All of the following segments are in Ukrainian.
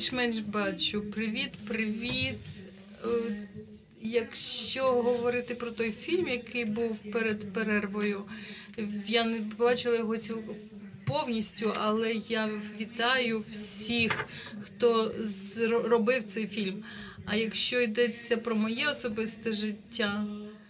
більш-менш бачу. Привіт, привіт. Якщо говорити про той фільм, який був перед перервою, я не бачила його повністю, але я вітаю всіх, хто робив цей фільм. А якщо йдеться про моє особисте життя,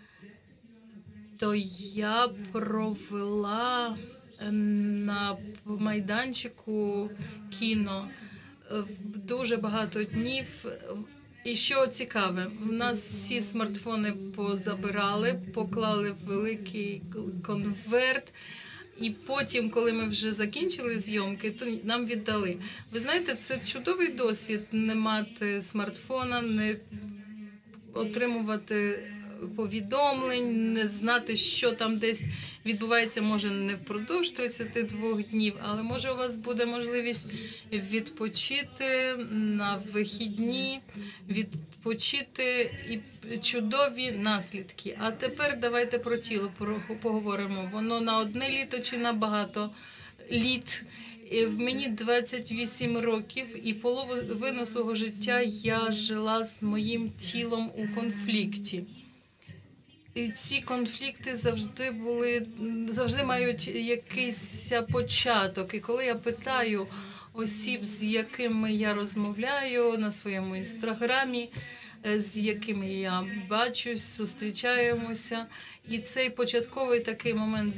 то я провела на майданчику кіно дуже багато днів. І що цікаве, в нас всі смартфони позабирали, поклали в великий конверт, і потім, коли ми вже закінчили зйомки, то нам віддали. Ви знаєте, це чудовий досвід – не мати смартфона, не отримувати повідомлень, не знати, що там десь відбувається, може не впродовж 32 днів, але може у вас буде можливість відпочити на вихідні, відпочити і чудові наслідки. А тепер давайте про тіло поговоримо. Воно на одне літо чи на багато літ. В мені 28 років, і половину свого життя я жила з моїм тілом у конфлікті. І ці конфлікти завжди мають якийсь початок. І коли я питаю осіб, з якими я розмовляю на своєму інстаграмі, з якими я бачусь, зустрічаємося, і цей початковий такий момент,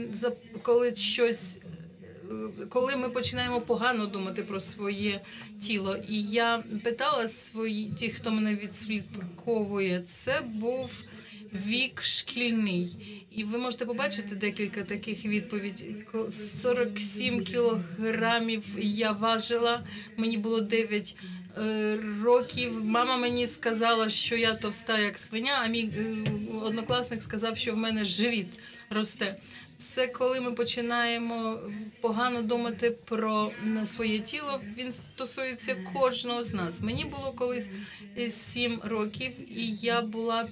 коли ми починаємо погано думати про своє тіло. І я питала тих, хто мене відслідковує, це був вік шкільний. І ви можете побачити декілька таких відповідей. 47 кілограмів я важила, мені було 9 років. Мама мені сказала, що я товста, як свиня, а мій однокласник сказав, що в мене живіт росте. Це коли ми починаємо погано думати про своє тіло, він стосується кожного з нас. Мені було колись 7 років, і я була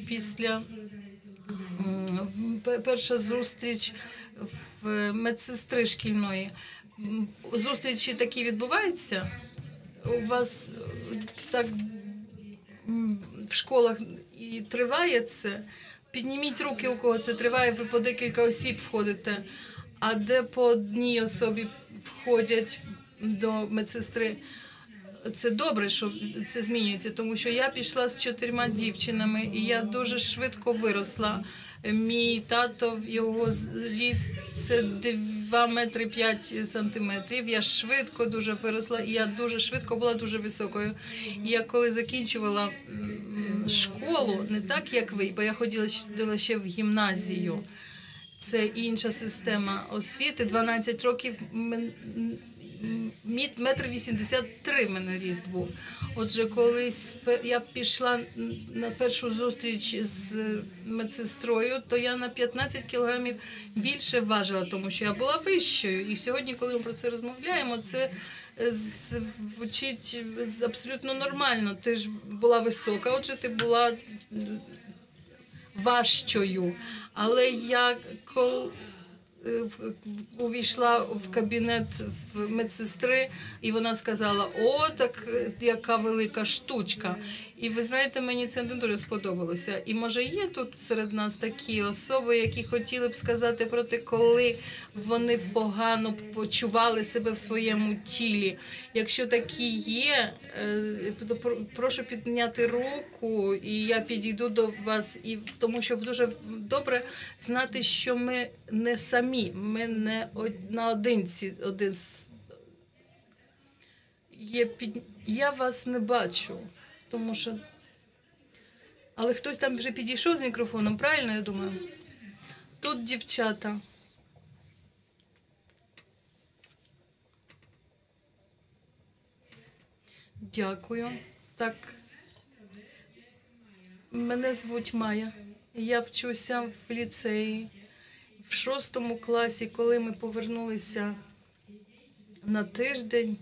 перша зустріч в медсестри шкільної. Зустрічі такі відбуваються? У вас так в школах і триває це? Підніміть руки, у кого це триває, ви по декілька осіб входите. А де по одній особі входять до медсестри? Це добре, що це змінюється, тому що я пішла з 4 дівчинами, і я дуже швидко виросла. Мій тато, його ріст – це 2 метри 5 сантиметрів. Я швидко дуже виросла, і я дуже швидко була дуже високою. І я коли закінчувала школу, не так, як ви, бо я ходила ще в гімназію. Це інша система освіти. 12 років, 1,83 м мене ріст був. Отже, колись я пішла на першу зустріч з медсестрою, то я на 15 кілограмів більше важила, тому що я була вищою. І сьогодні, коли ми про це розмовляємо, це звучить абсолютно нормально. Ти ж була висока, отже, ти була важчою. Але я увійшла в кабінет в медсестри, і вона сказала: "О, так яка велика штучка". І ви знаєте, мені це не дуже сподобалося. І може є тут серед нас такі особи, які хотіли б сказати про те, коли вони погано почували себе в своєму тілі. Якщо такі є, то прошу підняти руку, і я підійду до вас, тому що дуже добре знати, що ми не самі, ми не наодинці. Я вас не бачу, тому що... Але хтось там вже підійшов з мікрофоном, правильно, я думаю? Тут дівчата. Дякую. Так, мене звуть Майя. Я вчуся в ліцеї. В 6 класі, коли ми повернулися на тиждень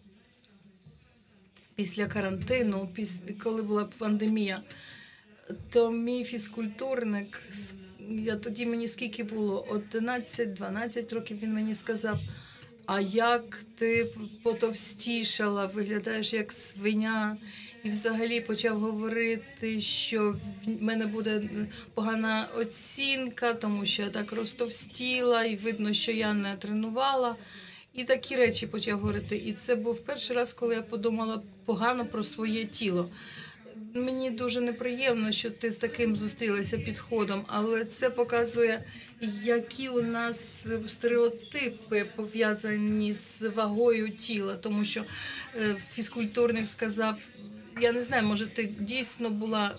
після карантину, коли була пандемія, то мій фізкультурник, тоді мені скільки було, 11-12 років, він мені сказав: а як ти потовстішала, виглядаєш як свиня. І взагалі почав говорити, що в мене буде погана оцінка, тому що я так розтовстіла, і видно, що я не тренувала. І такі речі почав говорити. І це був перший раз, коли я подумала погано про своє тіло. Мені дуже неприємно, що ти з таким зустрілася підходом, але це показує, які у нас стереотипи пов'язані з вагою тіла. Тому що фізкультурник сказав, я не знаю, може ти дійсно була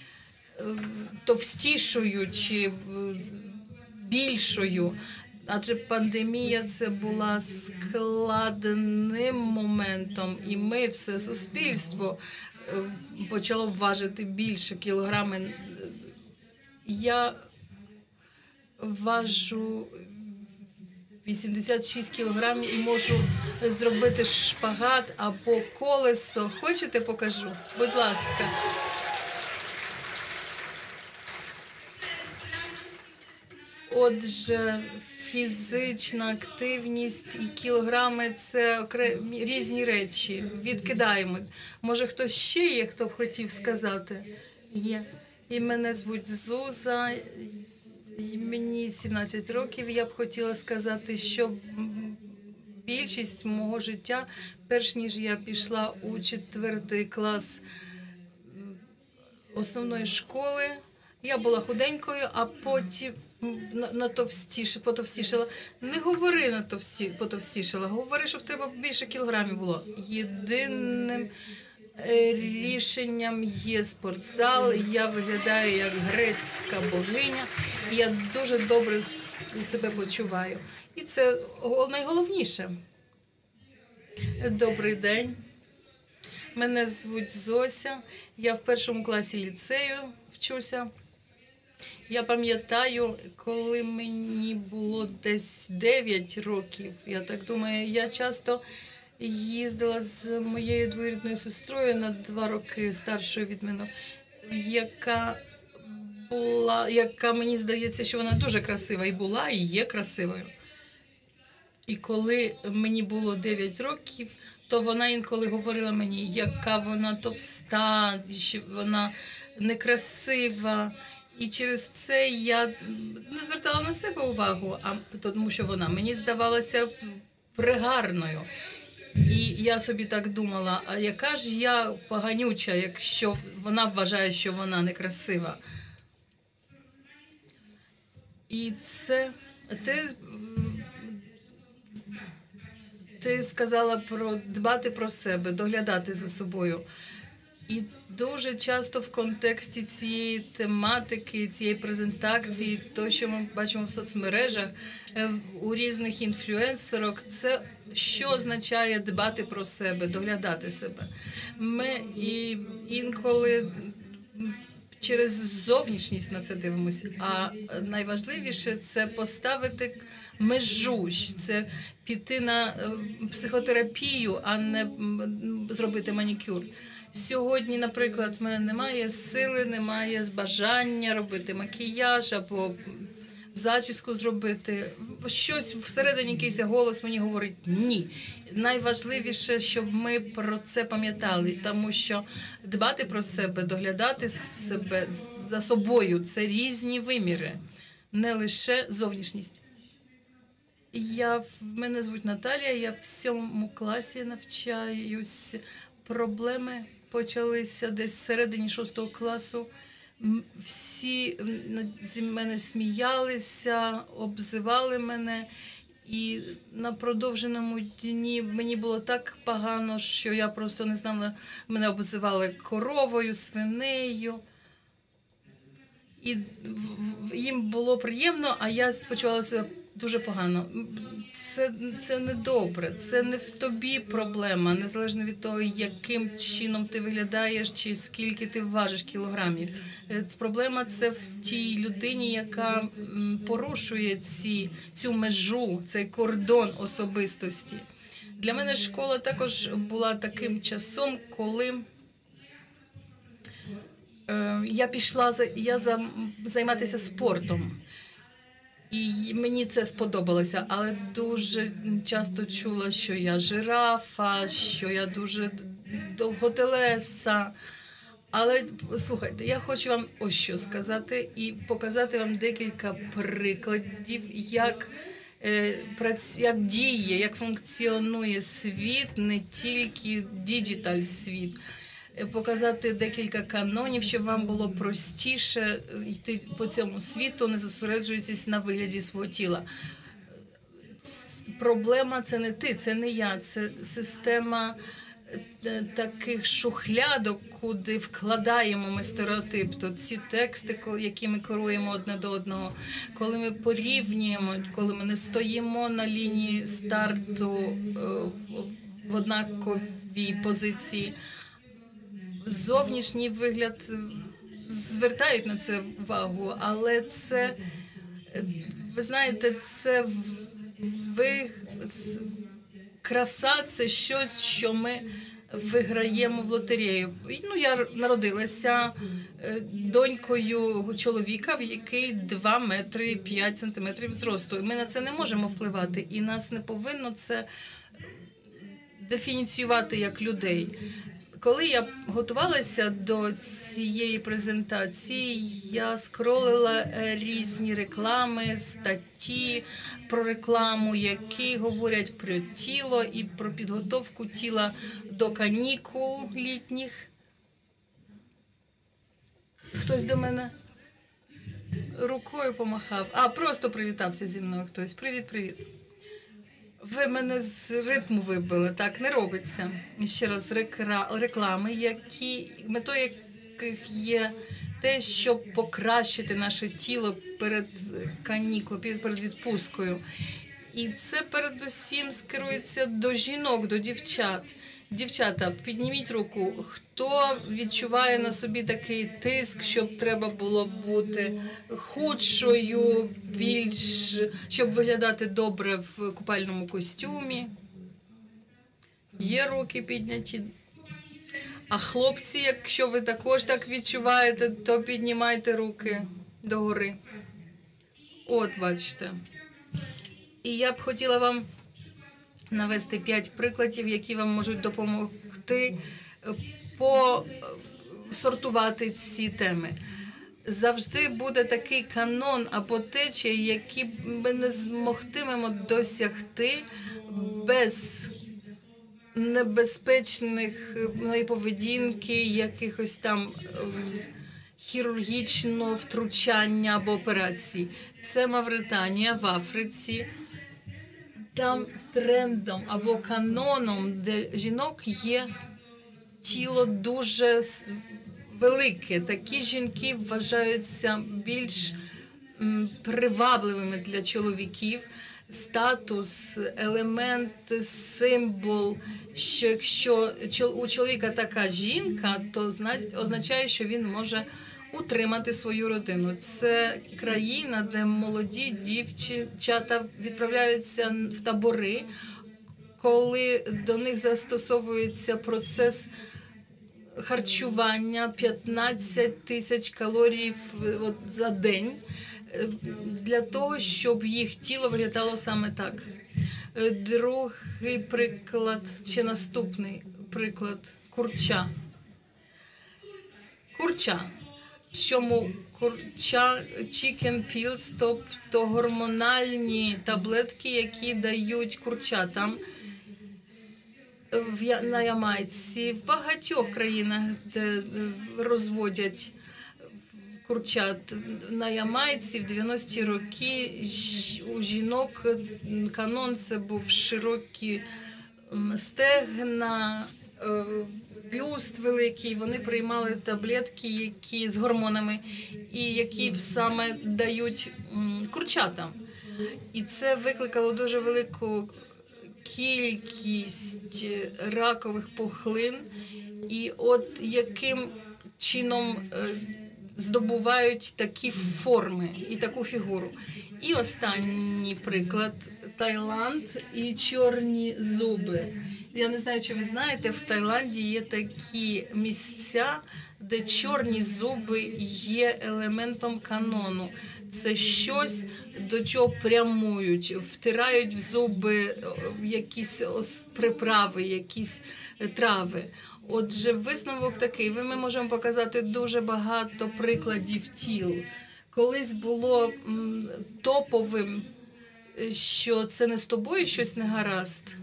товстішою чи більшою, адже пандемія це була складним моментом, і ми, все суспільство, почало важити більше кілограми. Я важу 86 кілограмів і можу зробити шпагат або колесо. Хочете, покажу? Будь ласка. Отже, фізична активність і кілограми – це різні речі. Відкидаємо. Може, хтось ще є, хто б хотів сказати? Є. І мене звуть Зуза, мені 17 років. Я б хотіла сказати, що більшість мого життя, перш ніж я пішла у 4 клас основної школи, я була худенькою, а потім потовстішала. Не говори потовстішала, говори, що в тебе більше кілограмів було. Єдиним рішенням є спортзал. Я виглядаю як грецька богиня. І я дуже добре себе почуваю. І це найголовніше. Добрий день. Мене звуть Зося. Я в 1 класі ліцею вчуся. Я пам'ятаю, коли мені було десь 9 років, я так думаю, я часто їздила з моєю двоюрідною сестрою на 2 роки старшою від мене, яка мені здається, що вона дуже красива і була, і є красивою. І коли мені було 9 років, то вона інколи говорила мені, яка вона товста, що вона некрасива. І через це я не звертала на себе увагу, тому що вона мені здавалася пригарною. І я собі так думала, а яка ж я поганюча, якщо вона вважає, що вона некрасива. І це ти сказала про дбати про себе, доглядати за собою. І дуже часто в контексті цієї тематики, цієї презентації, то, що ми бачимо в соцмережах, у різних інфлюенсерок, це що означає дбати про себе, доглядати себе. Ми інколи через зовнішність на це дивимося, а найважливіше – це поставити межу, це піти на психотерапію, а не зробити манікюр. Сьогодні, наприклад, в мене немає сили, немає бажання робити макіяж або зачіску зробити. Щось всередині, якийсь голос мені говорить «ні». Найважливіше, щоб ми про це пам'ятали, тому що дбати про себе, доглядати себе за собою – це різні виміри, не лише зовнішність. Мене звуть Наталія, я в 7 класі навчаюсь. Проблеми почалися десь всередині 6 класу. Всі зі мене сміялися, обзивали мене. І на продовженому дні мені було так погано, що я просто не знала, мене обзивали коровою, свинею. І їм було приємно, а я почувала себе дуже погано. Це не добре, це не в тобі проблема, незалежно від того, яким чином ти виглядаєш чи скільки ти важиш кілограмів. Проблема це в тій людині, яка порушує цю межу, цей кордон особистості. Для мене школа також була таким часом, коли я пішла займатися спортом. І мені це сподобалося, але дуже часто чула, що я жирафа, що я дуже довготелеса. Але слухайте, я хочу вам ось що сказати і показати вам декілька прикладів, як діє, як функціонує світ, не тільки діджиталь-світ. Показати декілька канонів, щоб вам було простіше йти по цьому світу, не зосереджуючись на вигляді свого тіла. Проблема – це не ти, це не я, це система таких шухлядок, куди вкладаємо ми стереотип. То ці тексти, які ми керуємо одне до одного, коли ми порівнюємо, коли ми не стоїмо на лінії старту в однаковій позиції, зовнішній вигляд звертають на це увагу, але це, ви знаєте, це краса – це щось, що ми виграємо в лотерею. Ну, я народилася донькою чоловіка, в який 2 метри 5 сантиметрів зросту. Ми на це не можемо впливати, і нас не повинно це дефініціювати як людей. Коли я готувалася до цієї презентації, я скролила різні реклами, статті про рекламу, які говорять про тіло і про підготовку тіла до канікул літніх. Хтось до мене рукою помахав. Просто привітався зі мною хтось. Привіт. Ви мене з ритму вибили, так не робиться. І ще раз, реклами, метою яких є те, щоб покращити наше тіло перед канікулою, перед відпусткою. І це передусім скерується до жінок, до дівчат. Дівчата, підніміть руку, хто відчуває на собі такий тиск, щоб треба було бути худшою, щоб виглядати добре в купальному костюмі. Є руки підняті. А хлопці, якщо ви також так відчуваєте, то піднімайте руки догори. От, бачите. І я б хотіла вам навести 5 прикладів, які вам можуть допомогти посортувати ці теми. Завжди буде такий канон або течія, які ми не змогтимемо досягти без небезпечних поведінки, якихось там хірургічного втручання або операцій. Це Мавританія в Африці. Там трендом або каноном для жінок є тіло дуже велике. Такі жінки вважаються більш привабливими для чоловіків. Статус, елемент, символ, що якщо у чоловіка така жінка, то означає, що він може утримати свою родину. Це країна, де молоді дівчата відправляються в табори, коли до них застосовується процес харчування 15 тисяч калорій за день, для того, щоб їх тіло виглядало саме так. Другий приклад, чи наступний приклад – курча. Чому курча, chicken pills, тобто гормональні таблетки, які дають курчатам на Ямайці, в багатьох країнах, де розводять курчат. На Ямайці в 90-ті роки у жінок канон це був широкі стегна, бюст великий, вони приймали таблетки, які з гормонами, і які саме дають курчатам. І це викликало дуже велику кількість ракових пухлин. І от яким чином здобувають такі форми і таку фігуру. І останній приклад – Таїланд і чорні зуби. Я не знаю, чи ви знаєте, в Таїланді є такі місця, де чорні зуби є елементом канону. Це щось, до чого прямують, втирають в зуби якісь приправи, якісь трави. Отже, висновок такий. Ми можемо показати дуже багато прикладів тіл. Колись було топовим, що це не з тобою щось не гаразд.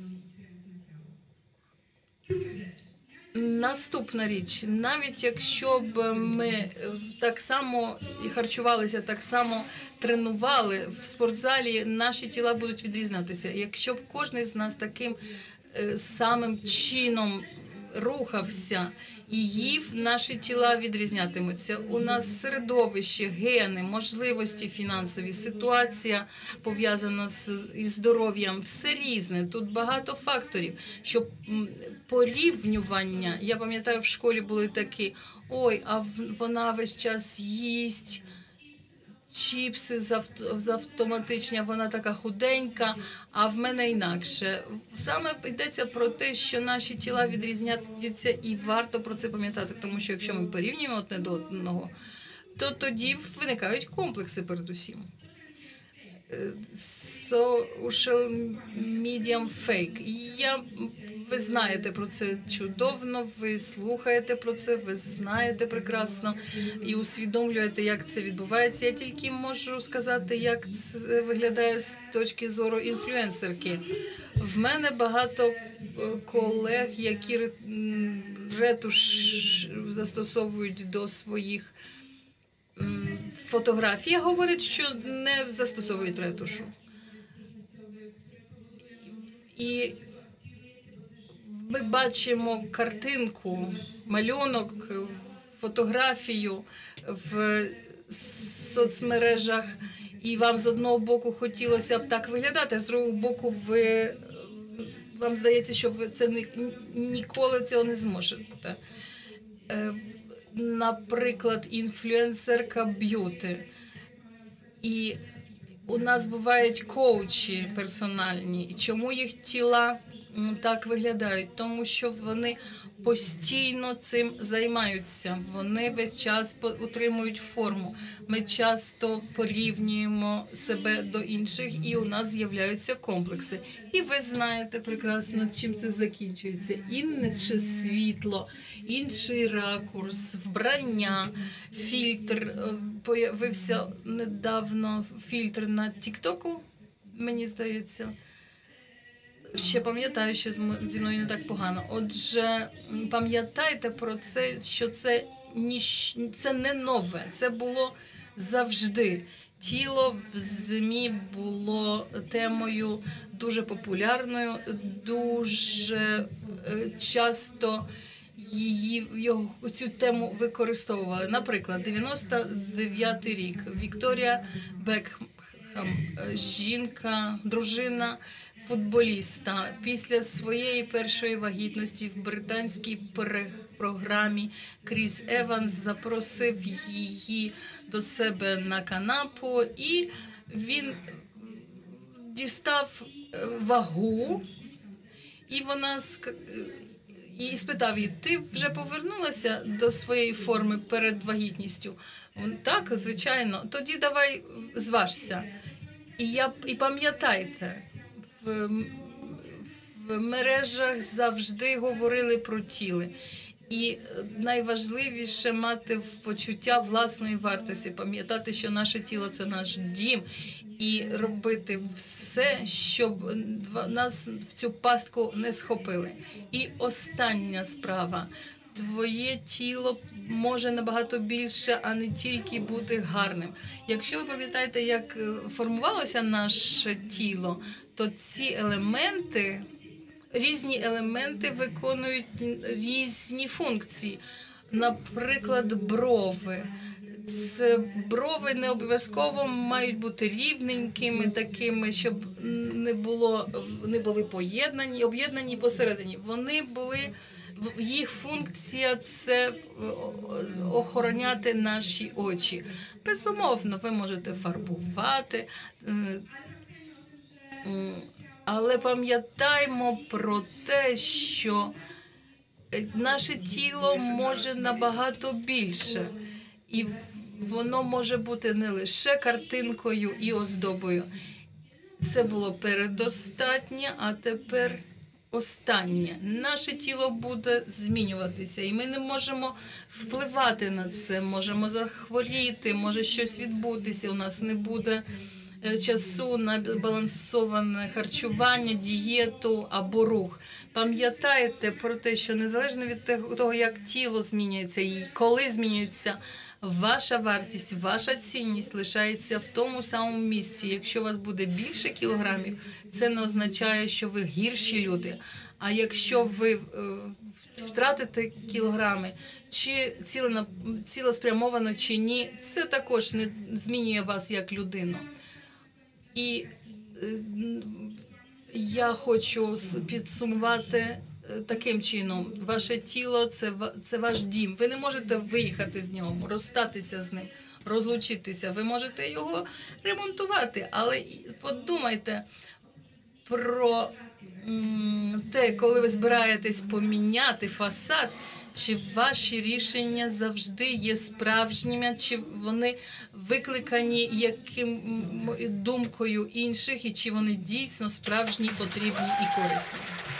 Наступна річ, навіть якщо б ми так само і харчувалися, так само тренували в спортзалі, наші тіла будуть відрізнятися. Якщо б кожен з нас таким самим чином рухався і їв, наші тіла відрізнятимуться. У нас середовище, гени, можливості фінансові, ситуація пов'язана із здоров'ям, все різне. Тут багато факторів, що порівнювання. Я пам'ятаю, в школі були такі: ой, а вона весь час їсть чіпси з автоматичні, вона така худенька, а в мене інакше. Саме йдеться про те, що наші тіла відрізняються, і варто про це пам'ятати, тому що якщо ми порівнюємо одне до одного, то тоді виникають комплекси передусім. Social medium fake. Ви знаєте про це чудово, ви слухаєте про це, ви знаєте прекрасно і усвідомлюєте, як це відбувається. Я тільки можу сказати, як це виглядає з точки зору інфлюенсерки. В мене багато колег, які ретуш застосовують до своїх фотографій, говорять, що не застосовують ретушу. І ми бачимо картинку, малюнок, фотографію в соцмережах, і вам з одного боку хотілося б так виглядати, а з другого боку вам здається, що ви ніколи цього не зможете. Наприклад, інфлюенсерка б'юти. І у нас бувають коучі персональні. І чому їх тіла так виглядають? Тому що вони постійно цим займаються. Вони весь час утримують форму. Ми часто порівнюємо себе до інших, і у нас з'являються комплекси. І ви знаєте прекрасно, чим це закінчується. Інше світло, інший ракурс, вбрання, фільтр. Появився недавно фільтр на Тік-Току, мені здається. Ще пам'ятаю, що зі мною не так погано. Отже, пам'ятайте про це, що це не нове. Це було завжди. Тіло в ЗМІ було темою дуже популярною, дуже часто цю тему використовували. Наприклад, 99-й рік. Вікторія Бекхем, жінка, дружина футболіста, після своєї першої вагітності в британській програмі Кріс Еванс запросив її до себе на канапу, і він дістав вагу, і і спитав її: ти вже повернулася до своєї форми перед вагітністю? Так, звичайно. Тоді давай зважся. І пам'ятайте, в мережах завжди говорили про тіло. І найважливіше мати почуття власної вартості, пам'ятати, що наше тіло – це наш дім, і робити все, щоб нас в цю пастку не схопили. І остання справа. Твоє тіло може набагато більше, а не тільки бути гарним. Якщо ви пам'ятаєте, як формувалося наше тіло, то ці елементи, різні елементи виконують різні функції. Наприклад, брови. Брови не обов'язково мають бути рівненькими, такими, щоб не були об'єднані посередині. Їх функція – це охороняти наші очі. Безумовно, ви можете фарбувати, але пам'ятаймо про те, що Наше тіло може набагато більше. І воно може бути не лише картинкою і оздобою. Це було передостатнє, а тепер останнє. Наше тіло буде змінюватися, і ми не можемо впливати на це. Можемо захворіти, може щось відбутися, у нас не буде часу на збалансоване харчування, дієту або рух. Пам'ятайте про те, що незалежно від того, як тіло змінюється і коли змінюється, ваша вартість, ваша цінність лишається в тому самому місці. Якщо у вас буде більше кілограмів, це не означає, що ви гірші люди. А якщо ви втратите кілограми, чи цілеспрямовано, чи ні, це також не змінює вас як людину. І я хочу підсумувати таким чином. Ваше тіло – це ваш дім. Ви не можете виїхати з нього, розстатися з ним, розлучитися. Ви можете його ремонтувати, але подумайте про те, коли ви збираєтесь поміняти фасад, чи ваші рішення завжди є справжніми, чи вони викликані думкою інших, і чи вони дійсно справжні, потрібні і корисні.